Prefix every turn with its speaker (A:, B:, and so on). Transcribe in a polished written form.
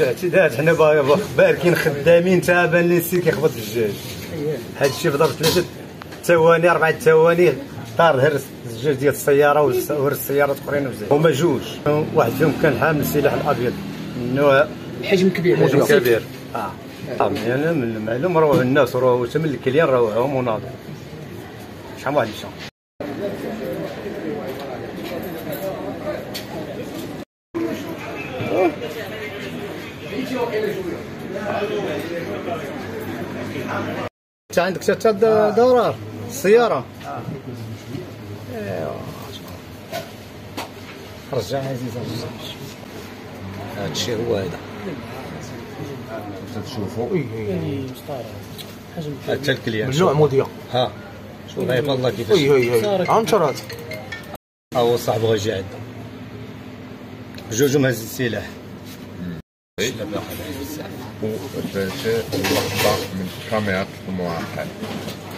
A: اعتداءات، حنا باركين خدامين تابان لي السير كيخبط في الدجاج. هذا الشيء في ضرب 3 ثواني 4 ثواني طار هرس الزجاج ديال السياره وهرس السيارات اخرين بزاف. هما جوج، واحد فيهم كان حامل السلاح الابيض من نوع
B: حجم كبير.
A: حجم كبير. يعني من المعلوم روعوا الناس وروعوا حتى من الكليان روعوهم وناضوا. شحال واحد يشرب. انت عندك حتى دورار السياره. ايوا رجع عزيز رجع. هذا الشيء هو هذا تشوفوا. حتى الكليان
B: من نوع موديا.
A: ها شوف غير والله كيفاش
B: عنتر هذا.
A: هو صاحبه غيجي عندنا جوجهم هز السلاح.
C: وفاش اللقطة من كاميرا المعقل.